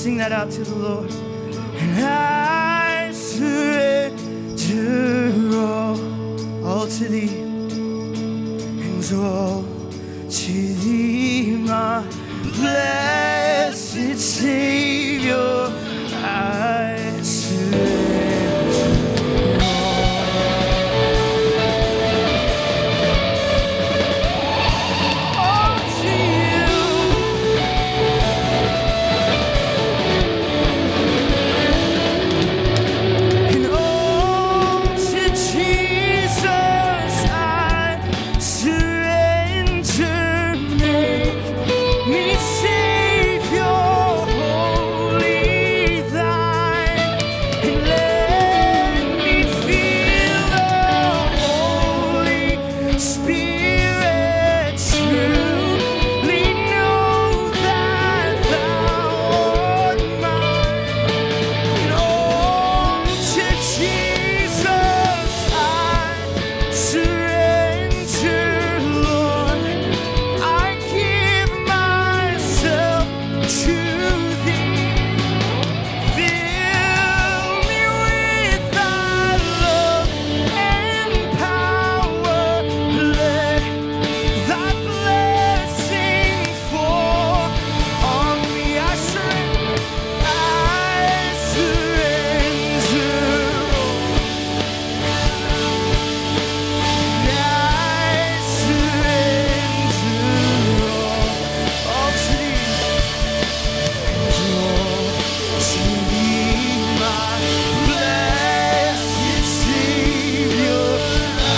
Sing that out to the Lord. And I surrender all to thee, and all to thee, my blessed Savior. I surrender all to you. And all to Jesus I surrender. Make me Savior, wholly thine, and let me feel the Holy Spirit. Truly know that thou art mine. And all to Jesus I surrender, Lord. I give myself to thee. Fill me with thy love and power. Let thy blessing fall on me. I surrender. I all to thee, and all to thee, my blessed Savior. I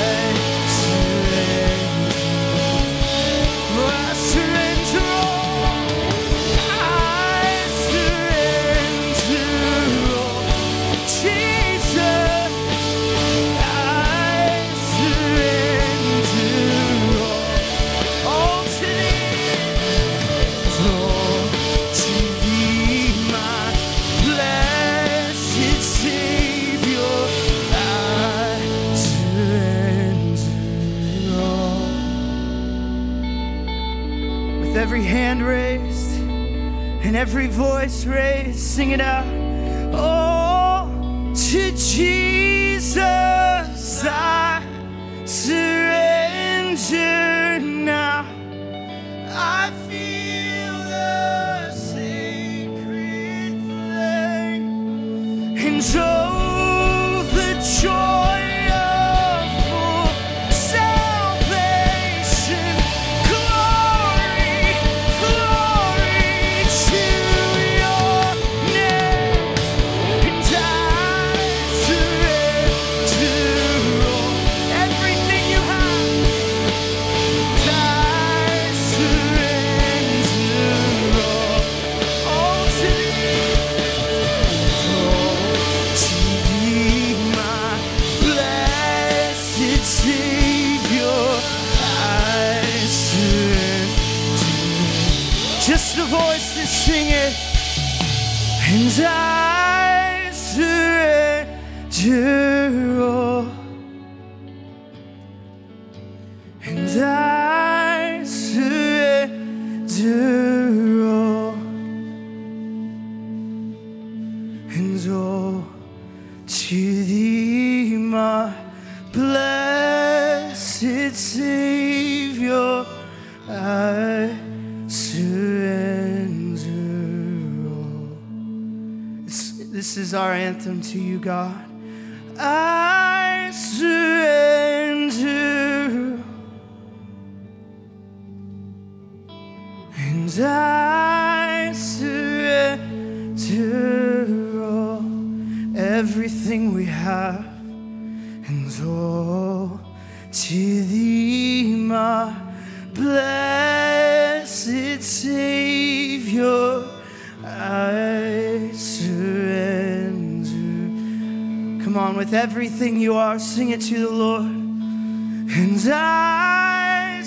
surrender all. I surrender all. Jesus, I surrender all to thee, all to thee, my blessed Savior. I surrender all. With every hand raised and every voice raised, sing it out. Oh, to Jesus I surrender now. I feel the sacred flame, and oh, the joy of full salvation. Glory, glory to your name. And I surrender all, everything you have. And I surrender all to thee. All to thee, my blessed Savior. I surrender. Just the voices sing it. And I surrender all. And I surrender all. And all to thee, my blessed Savior. I surrender all. This is our anthem to you, God. I surrender, and I surrender all, everything we have, and all to thee, my blessed Savior. I surrender. Come on, with everything you are, sing it to the Lord. And I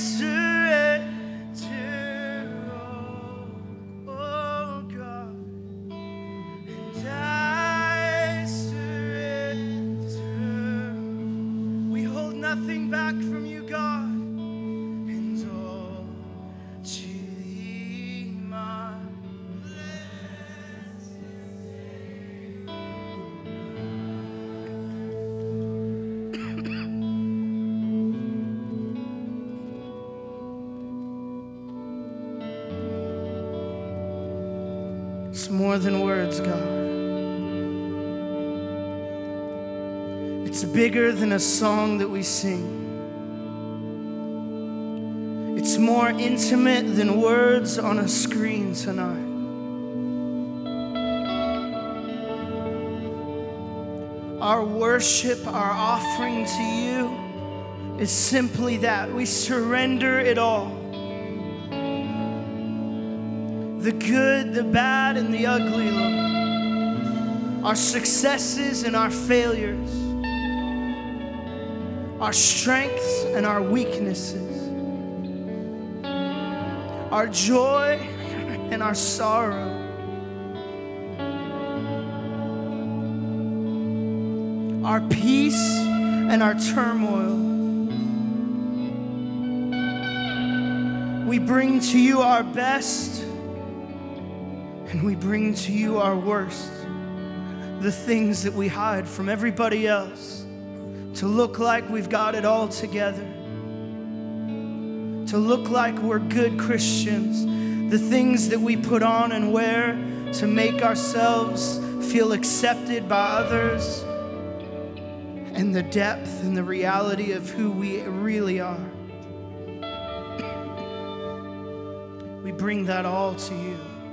surrender all, oh God. And I surrender. We hold nothing back from you, God. And all to thee, my blessed It's more than words, God. It's bigger than a song that we sing. It's more intimate than words on a screen tonight. Our worship, our offering to you is simply that. We surrender it all. The good, the bad, and the ugly, Lord. Our successes and our failures. Our strengths and our weaknesses. Our joy and our sorrow. Our peace and our turmoil. We bring to you our best, and we bring to you our worst. The things that we hide from everybody else to look like we've got it all together. To look like we're good Christians. The things that we put on and wear to make ourselves feel accepted by others. And the depth and the reality of who we really are. We bring that all to you.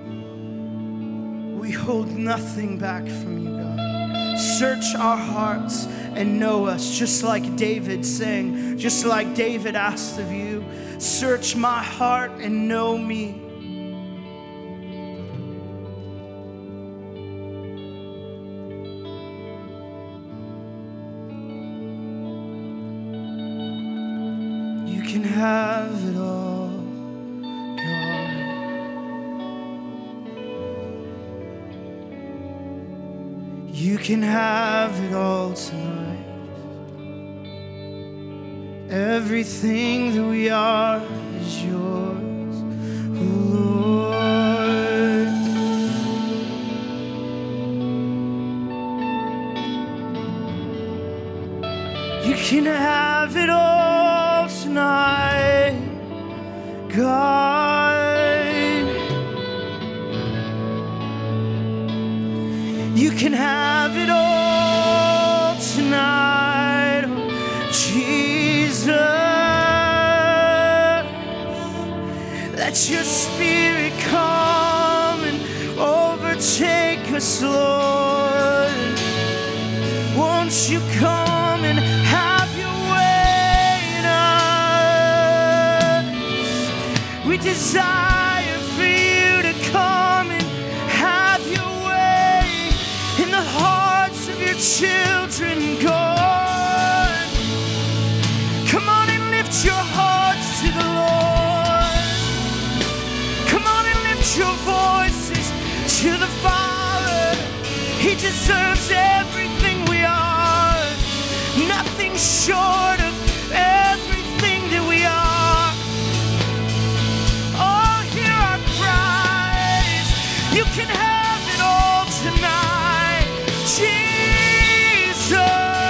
We hold nothing back from you, God. Search our hearts and know us, just like David sang, just like David asked of you. Search my heart and know me. You can have it all, God. You can have it all tonight. Everything that we are is yours, Lord. You can have it all tonight, God. You can have it all tonight, oh, Jesus. Let your spirit come and overtake us, Lord. Won't you come and have your way in us? We desire for you to come and have your way in the hearts of your children, God. Come on and lift your hearts to the Lord. Come on and lift your voices to the Father. He deserves everything we are, nothing short of everything that we are. Oh, hear our cries. You can have it all tonight, Jesus.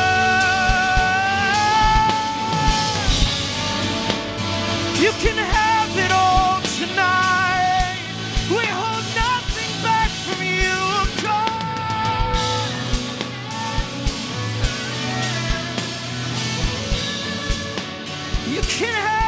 You can have it all tonight. We hold nothing back from you, God. You can have